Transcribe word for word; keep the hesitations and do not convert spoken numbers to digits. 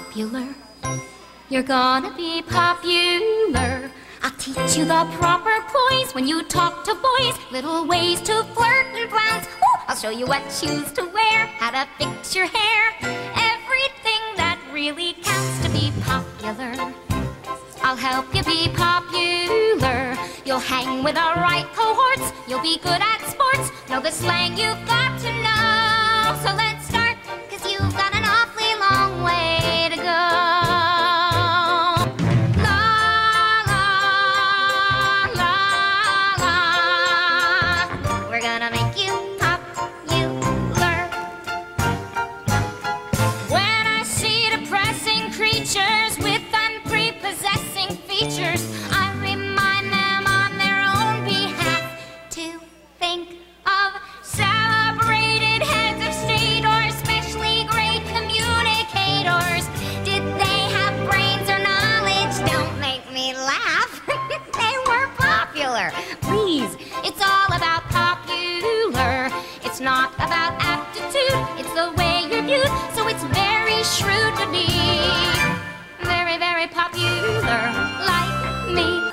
popular. You're gonna be popular. I'll teach you the proper poise when you talk to boys. Little ways to flirt and glance. Ooh, I'll show you what shoes to wear, how to fix your hair. Everything that really counts to be popular. I'll help you be popular. You'll hang with the right cohorts. You'll be good at sports. Know the slang you've got to know. So let's start, 'cause you've got an awfully long way to go. La, la, la, la. We're gonna make you popular. When I see depressing creatures with unprepossessing features, I remind them on their own behalf to think of celebrated heads of state or especially great communicators. Did they have brains or knowledge? Don't make me laugh. They were popular. Please, it's all about popular. It's not about aptitude. It's the way you're viewed. So it's very shrewd to be very, very popular like me.